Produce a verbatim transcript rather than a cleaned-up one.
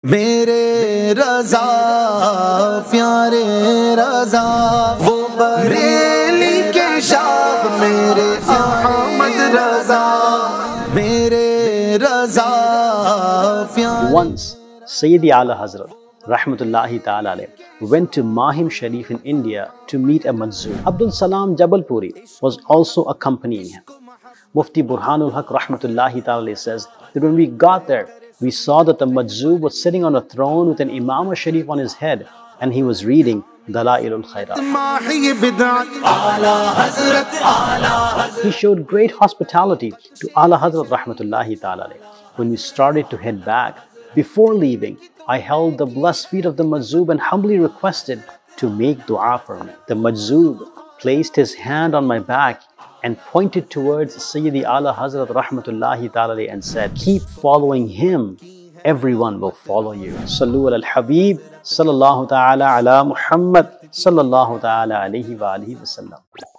میرے رضا پیارے رضا وہ بریلی کے شاخ میرے احمد رضا میرے رضا پیارے. Once Sayyidi Allah Hazrat رحمۃ اللہ تعالی علیہ went to Mahim Sharif in India to meet a Madzoub. Abdul Salam Jabalpuri was also accompanying him. Mufti Burhanul Haq Rahmatullahi Ta'ala says that when we got there, we saw that the Madzoub was sitting on a throne with an Imam Sharif on his head, and he was reading Dalailul Khairat. He showed great hospitality to Ala Hazrat Rahmatullahi Ta'ala. When we started to head back, before leaving, I held the blessed feet of the Madzoub and humbly requested to make dua for me. The Madzoub placed his hand on my back and pointed towards Sayyidi Ala Hazrat Rahmatullahi Ta'ala and said, "Keep following him, everyone will follow you." Sallu ala al-Habib, sallallahu ta'ala ala Muhammad, sallallahu ta'ala alayhi wa alihi wa sallam.